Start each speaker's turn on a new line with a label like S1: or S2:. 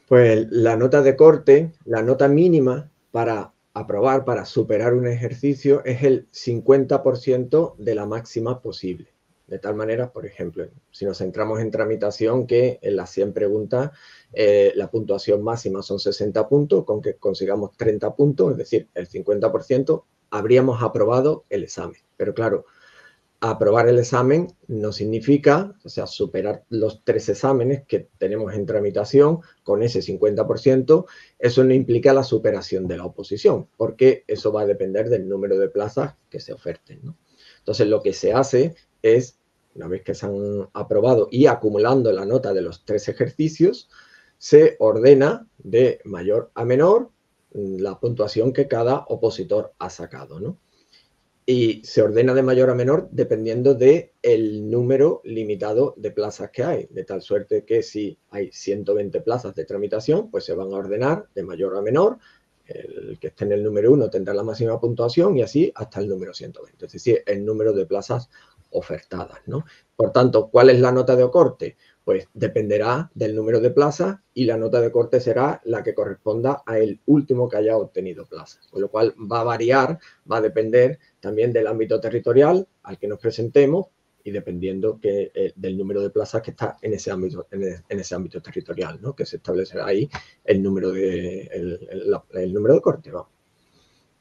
S1: Pues la nota de corte, la nota mínima para aprobar, para superar un ejercicio, es el 50% de la máxima posible. De tal manera, por ejemplo, si nos centramos en tramitación, que en las 100 preguntas la puntuación máxima son 60 puntos, con que consigamos 30 puntos, es decir, el 50%, habríamos aprobado el examen. Pero claro, aprobar el examen no significa, o sea, superar los 3 exámenes que tenemos en tramitación con ese 50%, eso no implica la superación de la oposición, porque eso va a depender del número de plazas que se oferten, ¿no? Entonces, lo que se hace es, una vez que se han aprobado y acumulando la nota de los 3 ejercicios, se ordena de mayor a menor la puntuación que cada opositor ha sacado, ¿no? Y se ordena de mayor a menor dependiendo del número limitado de plazas que hay, de tal suerte que si hay 120 plazas de tramitación, pues se van a ordenar de mayor a menor. El que esté en el número 1 tendrá la máxima puntuación y así hasta el número 120, es decir, el número de plazas ofertadas, ¿no? Por tanto, ¿cuál es la nota de corte? Pues dependerá del número de plazas y la nota de corte será la que corresponda al último que haya obtenido plazas, con lo cual va a variar, va a depender también del ámbito territorial al que nos presentemos y dependiendo del número de plazas que está en ese ámbito territorial, ¿no? Que se establecerá ahí el número de corte, vamos.